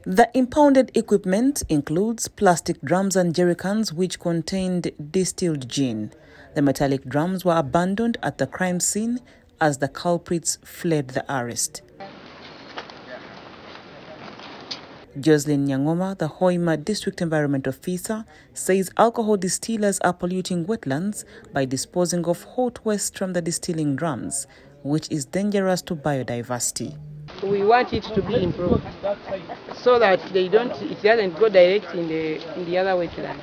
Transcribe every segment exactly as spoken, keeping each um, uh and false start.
The impounded equipment includes plastic drums and jerrycans which contained distilled gin. The metallic drums were abandoned at the crime scene as the culprits fled the arrest. Jocelyn Nyangoma, the Hoima District Environment Officer, says alcohol distillers are polluting wetlands by disposing of hot waste from the distilling drums, which is dangerous to biodiversity. We want it to be improved so that they don't, it doesn't go direct in the in the other wetland.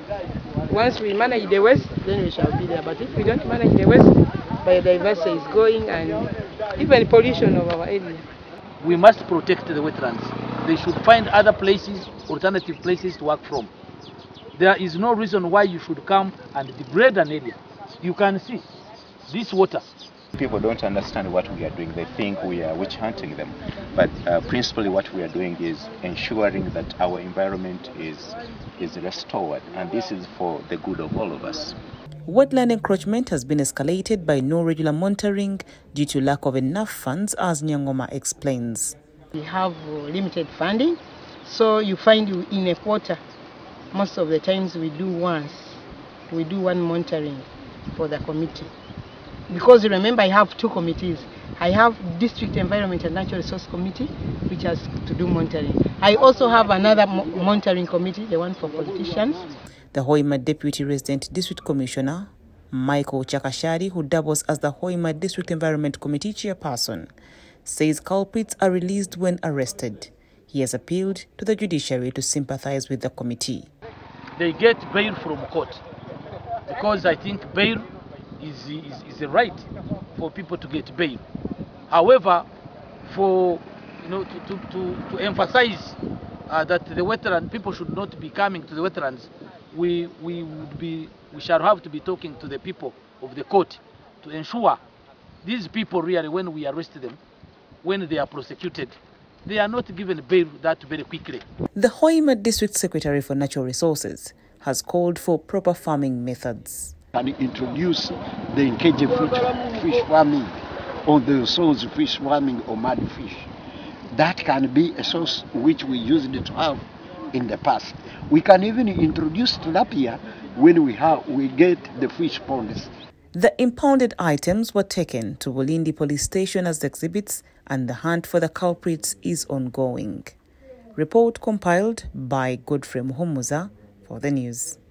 Once we manage the waste, then we shall be there. But if we don't manage the waste, biodiversity is going and even pollution of our area. We must protect the wetlands. They should find other places, alternative places to work from. There is no reason why you should come and degrade an area. You can see this water. People don't understand what we are doing. They think we are witch hunting them. But uh, principally what we are doing is ensuring that our environment is, is restored. And this is for the good of all of us. Wetland encroachment has been escalated by no regular monitoring due to lack of enough funds, as Nyangoma explains. We have uh, limited funding, so you find you in a quarter. Most of the times we do once. We do one monitoring for the committee. Because remember, I have two committees. I have District Environment and Natural Resource Committee, which has to do monitoring. I also have another mo monitoring committee, the one for politicians. The Hoima Deputy Resident District Commissioner, Michael Chakashari, who doubles as the Hoima District Environment Committee chairperson, says culprits are released when arrested. He has appealed to the judiciary to sympathize with the committee. They get bail from court because I think bail is, is, is a right for people to get bail. However, for you know to, to, to, to emphasize uh, that the wetland people should not be coming to the wetlands, we we would be we shall have to be talking to the people of the court to ensure these people really, when we arrest them, when they are prosecuted, they are not given bail that very quickly. The Hoima District Secretary for Natural Resources has called for proper farming methods. And introduce the engaged fish, fish farming on the source fish farming or mud fish. That can be a source which we used to have in the past. We can even introduce tilapia when we have we get the fish ponds. The impounded items were taken to Wolindi Police Station as exhibits, and the hunt for the culprits is ongoing. Report compiled by Godfrey Muhumuza for the news.